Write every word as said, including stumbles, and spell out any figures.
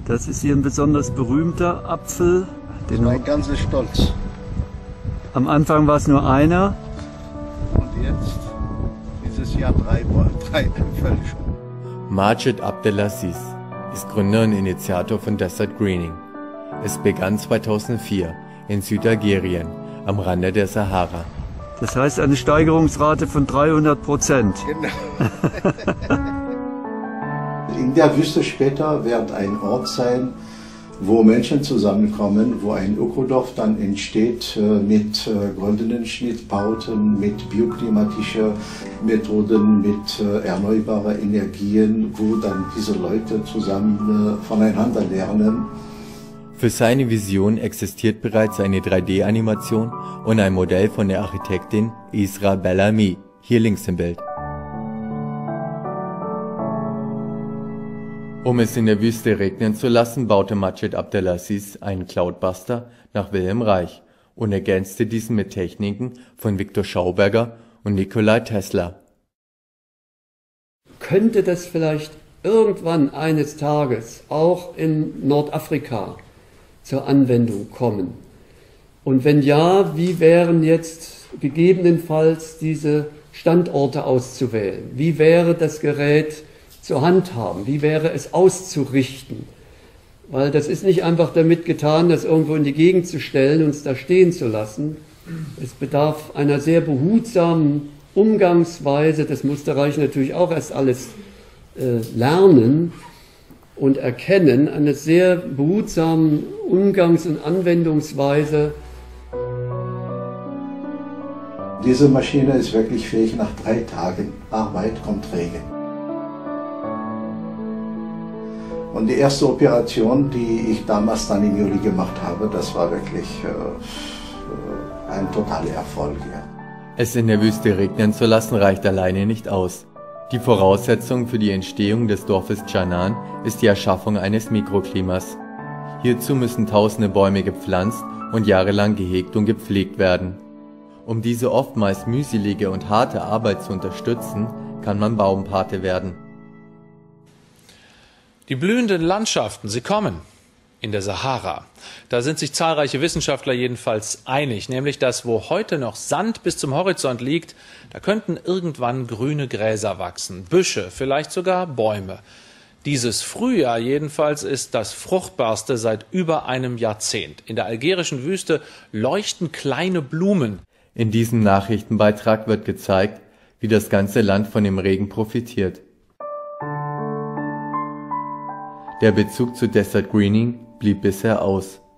Das ist hier ein besonders berühmter Apfel. Den Mein ganzer Stolz. Am Anfang war es nur einer. Und jetzt dieses Jahr drei, drei Äpfel schon. Majid Abdelaziz ist Gründer und Initiator von Desert Greening. Es begann zweitausendvier in Südalgerien am Rande der Sahara. Das heißt eine Steigerungsrate von dreihundert Prozent. Genau. In der Wüste später wird ein Ort sein, wo Menschen zusammenkommen, wo ein Ökodorf dann entsteht mit goldenen Schnittbauten, mit bioklimatischen Methoden, mit erneuerbaren Energien, wo dann diese Leute zusammen voneinander lernen. Für seine Vision existiert bereits eine drei D Animation und ein Modell von der Architektin Isra Bellamy, hier links im Bild. Um es in der Wüste regnen zu lassen, baute Majid Abdelaziz einen Cloudbuster nach Wilhelm Reich und ergänzte diesen mit Techniken von Victor Schauberger und Nikolai Tesla. Könnte das vielleicht irgendwann eines Tages auch in Nordafrika zur Anwendung kommen? Und wenn ja, wie wären jetzt gegebenenfalls diese Standorte auszuwählen? Wie wäre das Gerät zu handhaben? Wie wäre es auszurichten? Weil das ist nicht einfach damit getan, das irgendwo in die Gegend zu stellen und es da stehen zu lassen. Es bedarf einer sehr behutsamen Umgangsweise. Das musste Reich natürlich auch erst alles äh, lernen und erkennen, eine sehr behutsamen Umgangs- und Anwendungsweise. Diese Maschine ist wirklich fähig, nach drei Tagen Arbeit kommt Regen. Und die erste Operation, die ich damals dann im Juli gemacht habe, das war wirklich äh, ein totaler Erfolg. Ja. Es in der Wüste regnen zu lassen reicht alleine nicht aus. Die Voraussetzung für die Entstehung des Dorfes Canan ist die Erschaffung eines Mikroklimas. Hierzu müssen tausende Bäume gepflanzt und jahrelang gehegt und gepflegt werden. Um diese oftmals mühselige und harte Arbeit zu unterstützen, kann man Baumpate werden. Die blühenden Landschaften, sie kommen in der Sahara. Da sind sich zahlreiche Wissenschaftler jedenfalls einig, nämlich dass wo heute noch Sand bis zum Horizont liegt, da könnten irgendwann grüne Gräser wachsen, Büsche, vielleicht sogar Bäume. Dieses Frühjahr jedenfalls ist das fruchtbarste seit über einem Jahrzehnt. In der algerischen Wüste leuchten kleine Blumen. In diesem Nachrichtenbeitrag wird gezeigt, wie das ganze Land von dem Regen profitiert. Der Bezug zu Desert Greening blieb bisher aus.